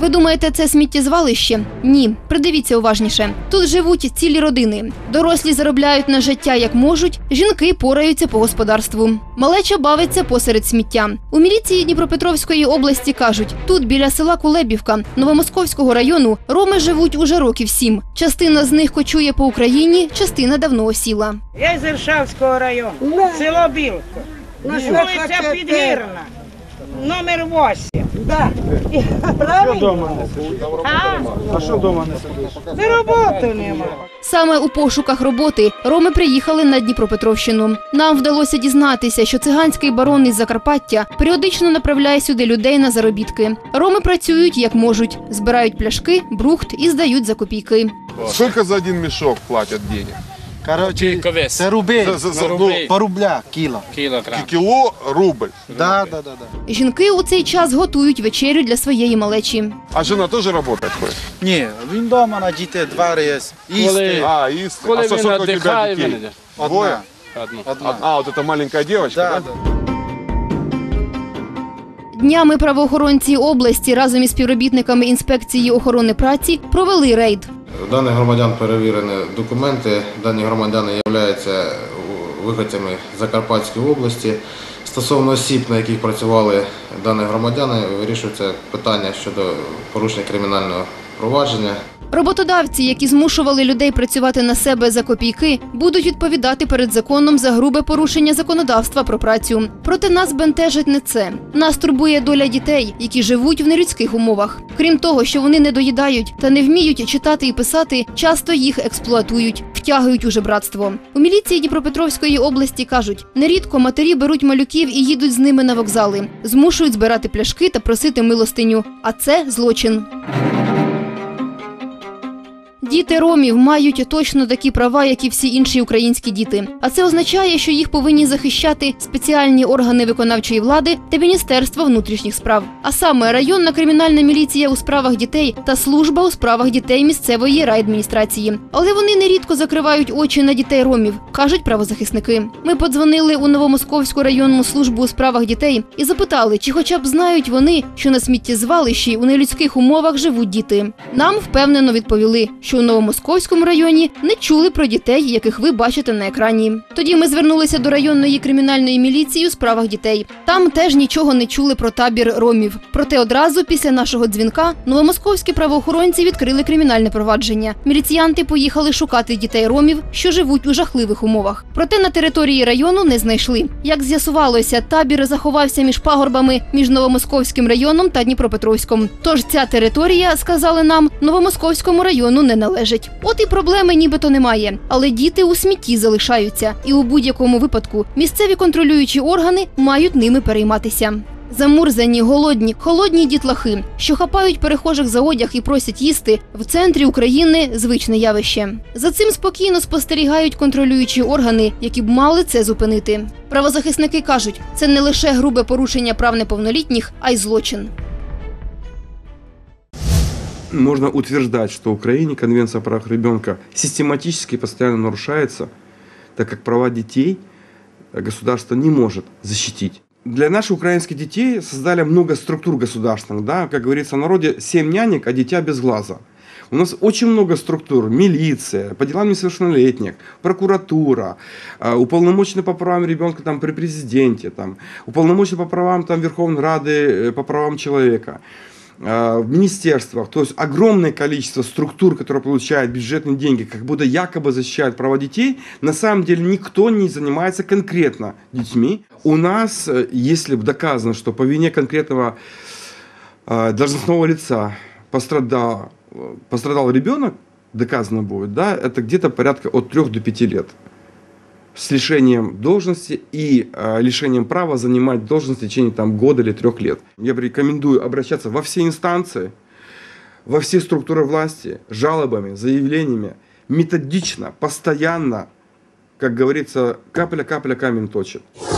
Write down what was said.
Ви думаєте, це сміттєзвалище? Ні. Придивіться уважніше. Тут живуть цілі родини. Дорослі заробляють на життя як можуть, жінки пораються по господарству. Малеча бавиться посеред сміття. У міліції Дніпропетровської області кажуть, тут біля села Кулебівка Новомосковського району роми живуть уже років 7. Частина з них кочує по Україні, частина давно осіла. Я з Іршавського району, село Білко, вулиця Підгірна, номер 8. А що вдома не Це роботи нема. Саме у пошуках роботи роми приїхали на Дніпропетровщину. Нам вдалося дізнатися, що циганський барон із Закарпаття періодично направляє сюди людей на заробітки. Роми працюють як можуть, збирають пляшки, брухт і здають за копійки. Сколько за один мешок платят денег? Короче, це рубль, по рубля кіло. Кило рубль. Да. Жінки у цей час готують вечерю для своєї малечі. А жена тоже работает? Ні, він вдома на дітей, двері є, їсти. А, исты. А сколько у тебя детей? Двое? Одна. А, вот эта маленькая девочка, да? Днями правоохоронці області разом із співробітниками інспекції охорони праці провели рейд. Даних громадян перевірені документи, дані громадяни являються виходцями Закарпатської області. Стосовно осіб, на яких працювали дані громадяни, вирішується питання щодо порушення кримінального провадження. Роботодавці, які змушували людей працювати на себе за копійки, будуть відповідати перед законом за грубе порушення законодавства про працю. Проте нас бентежить не це. Нас турбує доля дітей, які живуть в нелюдських умовах. Крім того, що вони не доїдають та не вміють читати і писати, часто їх експлуатують, втягують у жебратство. У міліції Дніпропетровської області кажуть, нерідко матері беруть малюків і їдуть з ними на вокзали, змушують збирати пляшки та просити милостиню. А це злочин. Діти ромів мають точно такі права, як і всі інші українські діти. А це означає, що їх повинні захищати спеціальні органи виконавчої влади та Міністерство внутрішніх справ. А саме районна кримінальна міліція у справах дітей та служба у справах дітей місцевої райадміністрації. Але вони нерідко закривають очі на дітей ромів, кажуть правозахисники. Ми подзвонили у Новомосковську районну службу у справах дітей і запитали, чи хоча б знають вони, що на сміттєзвалищі у нелюдських умовах живуть діти. Нам впевнено відповіли, що у Новомосковському районі не чули про дітей, яких ви бачите на екрані. Тоді ми звернулися до районної кримінальної міліції у справах дітей. Там теж нічого не чули про табір ромів. Проте одразу після нашого дзвінка новомосковські правоохоронці відкрили кримінальне провадження. Міліціянти поїхали шукати дітей ромів, що живуть у жахливих умовах. Проте на території району не знайшли. Як з'ясувалося, табір заховався між пагорбами між Новомосковським районом та Дніпропетровськом. Тож ця територія, сказали нам, Новомосковському району не належить. От і проблеми нібито немає. Але діти у смітті залишаються. І у будь-якому випадку місцеві контролюючі органи мають ними перейматися. Замурзані, голодні, холодні дітлахи, що хапають перехожих за одяг і просять їсти, в центрі України – звичне явище. За цим спокійно спостерігають контролюючі органи, які б мали це зупинити. Правозахисники кажуть, це не лише грубе порушення прав неповнолітніх, а й злочин. Можно утверждать, что в Украине Конвенция о правах ребенка систематически и постоянно нарушается, так как права детей государство не может защитить. Для наших украинских детей создали много структур государственных, да, как говорится в народе, 7 нянек, а дитя без глаза. У нас очень много структур: милиция, по делам несовершеннолетних, прокуратура, уполномоченный по правам ребенка там, при президенте, там, уполномоченный по правам там, Верховной Рады по правам человека. В министерствах, то есть огромное количество структур, которые получают бюджетные деньги, как будто якобы защищают права детей, на самом деле никто не занимается конкретно детьми. У нас, если доказано, что по вине конкретного должностного лица пострадал ребенок, доказано будет, да, это где-то порядка от 3 до 5 лет. С лишением должности и лишением права занимать должность в течение там, года или 3 лет. Я рекомендую обращаться во все инстанции, во все структуры власти, жалобами, заявлениями, методично, постоянно, как говорится, капля камень точит.